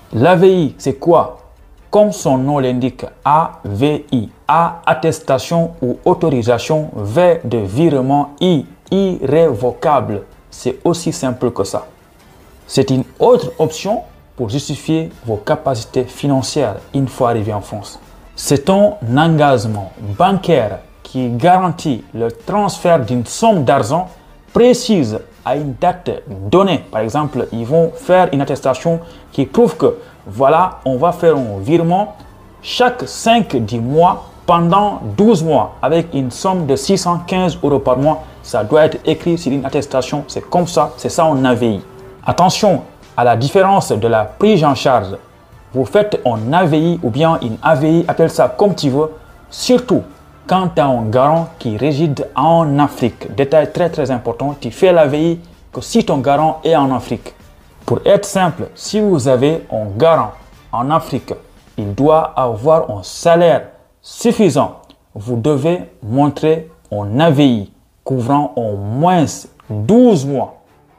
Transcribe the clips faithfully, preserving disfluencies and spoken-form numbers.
L'A V I, c'est quoi? Comme son nom l'indique, A V I, A, attestation ou autorisation, V de virement, I, irrévocable. C'est aussi simple que ça. C'est une autre option pour justifier vos capacités financières une fois arrivé en France. C'est un engagement bancaire qui garantit le transfert d'une somme d'argent précise à une date donnée. Par exemple, ils vont faire une attestation qui prouve que voilà, on va faire un virement chaque cinq du mois pendant douze mois avec une somme de six cent quinze euros par mois. Ça doit être écrit sur une attestation. C'est comme ça, c'est ça en A V I. Attention à la différence de la prise en charge. Vous faites un A V I ou bien une A V I, appelle ça comme tu veux, surtout quand tu as un garant qui réside en Afrique. Détail très très important, tu fais l'A V I que si ton garant est en Afrique. Pour être simple, si vous avez un garant en Afrique, il doit avoir un salaire suffisant. Vous devez montrer un A V I couvrant au moins douze mois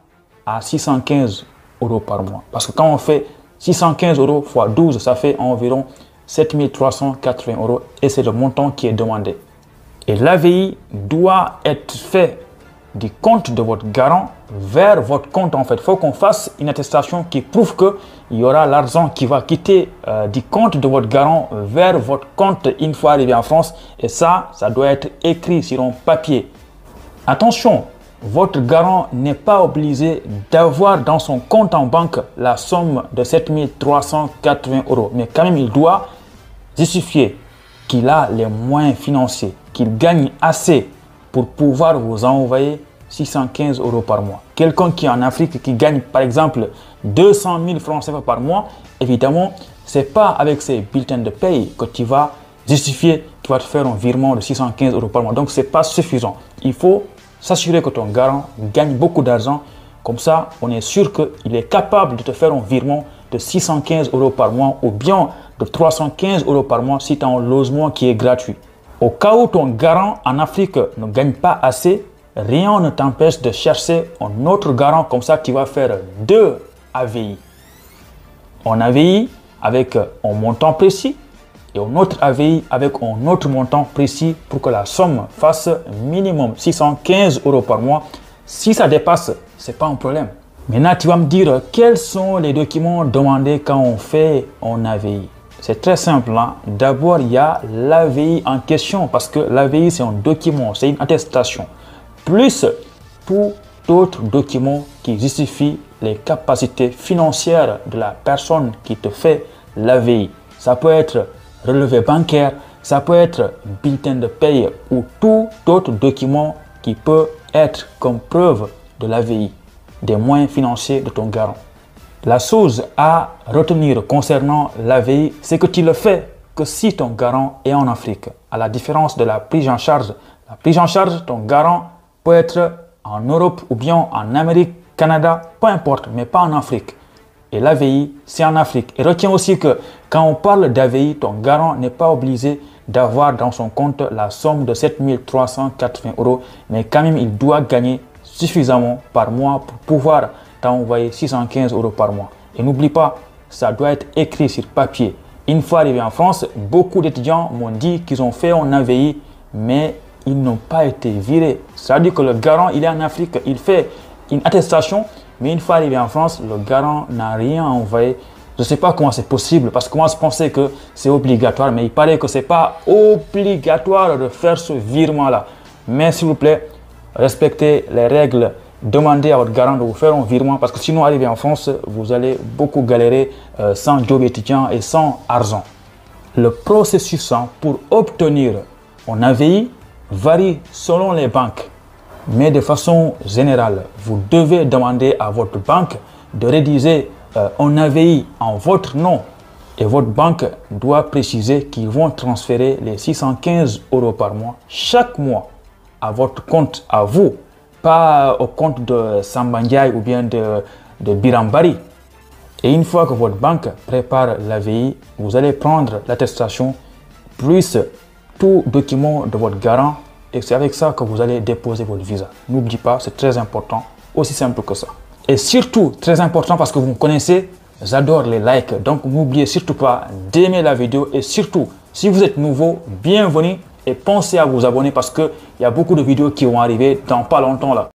à six cent quinze euros par mois. Parce que quand on fait six cent quinze euros fois douze, ça fait environ sept mille trois cent quatre-vingts euros et c'est le montant qui est demandé. Et l'A V I doit être fait du compte de votre garant vers votre compte. En fait, il faut qu'on fasse une attestation qui prouve qu'il y aura l'argent qui va quitter euh, du compte de votre garant vers votre compte une fois arrivé en France. Et ça, ça doit être écrit sur un papier. Attention, votre garant n'est pas obligé d'avoir dans son compte en banque la somme de sept mille trois cent quatre-vingts euros. Mais quand même, il doit justifier qu'il a les moyens financiers, qu'il gagne assez pour pouvoir vous envoyer six cent quinze euros par mois. Quelqu'un qui est en Afrique, qui gagne par exemple deux cent mille francs C F A par mois, évidemment, ce n'est pas avec ses bulletins de paye que tu vas justifier, tu vas te faire un virement de six cent quinze euros par mois. Donc, ce n'est pas suffisant. Il faut s'assurer que ton garant gagne beaucoup d'argent. Comme ça, on est sûr qu'il est capable de te faire un virement de six cent quinze euros par mois ou bien de trois cent quinze euros par mois si tu as un logement qui est gratuit. Au cas où ton garant en Afrique ne gagne pas assez, rien ne t'empêche de chercher un autre garant. Comme ça, tu vas faire deux A V I. Un A V I avec un montant précis et un autre A V I avec un autre montant précis pour que la somme fasse minimum six cent quinze euros par mois. Si ça dépasse, ce n'est pas un problème. Maintenant, tu vas me dire quels sont les documents demandés quand on fait un A V I. C'est très simple. Hein? D'abord, il y a l'A V I en question parce que l'A V I, c'est un document, c'est une attestation. Plus tout autre document qui justifie les capacités financières de la personne qui te fait l'A V I. Ça peut être relevé bancaire, ça peut être bulletin de paye ou tout autre document qui peut être comme preuve de l'A V I, des moyens financiers de ton garant. La chose à retenir concernant l'A V I, c'est que tu le fais que si ton garant est en Afrique. À la différence de la prise en charge, la prise en charge, ton garant peut être en Europe ou bien en Amérique, Canada, peu importe, mais pas en Afrique. Et l'A V I, c'est en Afrique. Et retiens aussi que quand on parle d'A V I, ton garant n'est pas obligé d'avoir dans son compte la somme de sept mille trois cent quatre-vingts euros, mais quand même, il doit gagner suffisamment par mois pour pouvoir t'envoyer six cent quinze euros par mois. Et n'oublie pas, ça doit être écrit sur papier. Une fois arrivé en France, beaucoup d'étudiants m'ont dit qu'ils ont fait un A V I, mais ils n'ont pas été virés. C'est-à-dire que le garant, il est en Afrique, il fait une attestation, mais une fois arrivé en France, le garant n'a rien envoyé. Je ne sais pas comment c'est possible, parce que moi je pensais que c'est obligatoire, mais il paraît que ce n'est pas obligatoire de faire ce virement-là. Mais s'il vous plaît, respectez les règles. Demandez à votre garant de vous faire un virement parce que sinon, arrivé en France, vous allez beaucoup galérer euh, sans job étudiant et sans argent. Le processus hein, pour obtenir un A V I varie selon les banques. Mais de façon générale, vous devez demander à votre banque de rédiger euh, un A V I en votre nom. Et votre banque doit préciser qu'ils vont transférer les six cent quinze euros par mois chaque mois à votre compte, à vous. Pas au compte de Sambandiaï ou bien de, de Birambari. Et une fois que votre banque prépare l'A V I, vous allez prendre l'attestation plus tout document de votre garant et c'est avec ça que vous allez déposer votre visa. N'oubliez pas, c'est très important, aussi simple que ça. Et surtout, très important parce que vous me connaissez, j'adore les likes. Donc n'oubliez surtout pas d'aimer la vidéo et surtout, si vous êtes nouveau, bienvenue et pensez à vous abonner parce qu'il y a beaucoup de vidéos qui vont arriver dans pas longtemps là.